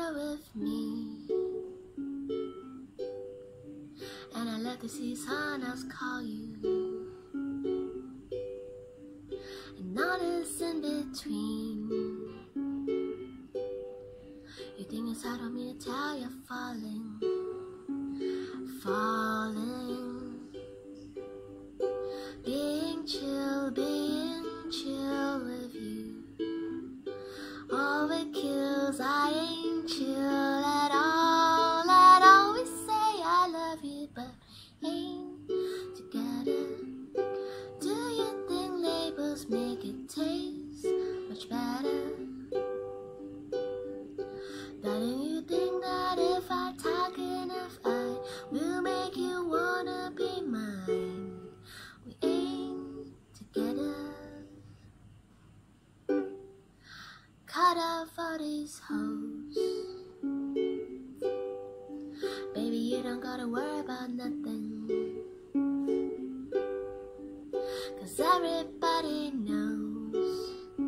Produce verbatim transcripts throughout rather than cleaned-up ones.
together with me. And I love to see someone else call you, and all this in between. You think it's hard on me to tell you're falling, falling. Being chill, being chill with you. Oh, it kills, I ain't chill at all. I'd always say I love you, but ain't together. Do you think labels make it taste much better? Darling, you think that if I talk enough, I will make you wanna be mine. We ain't together. Cut off all these hoes. Baby, you don't gotta worry about nothing, 'cause everybody knows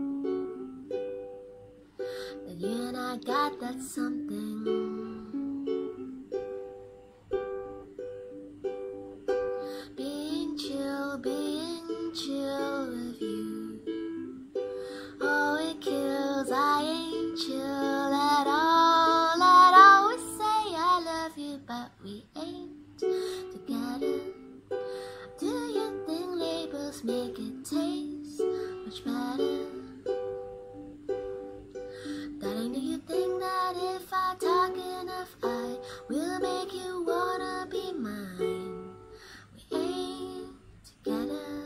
that you and I got that something. Being chill, being chill with you. Oh, it kills, I ain't chill at all. I'd always say I love you, but we ain't together. Do you think labels make it taste much better? Darling, do you think that if I talk enough, I will make you wanna be mine? We ain't together.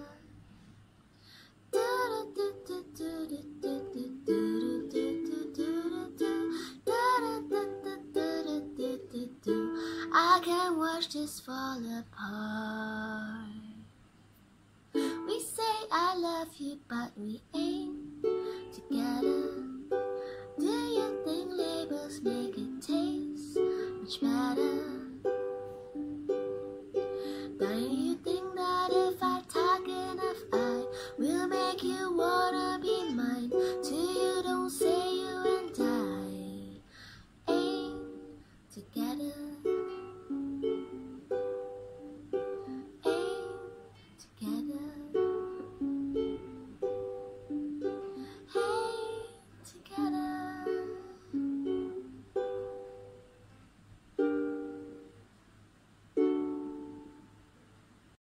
I can't watch this fall apart. We say I love you, but we ain't together. Do you think labels make it taste much better?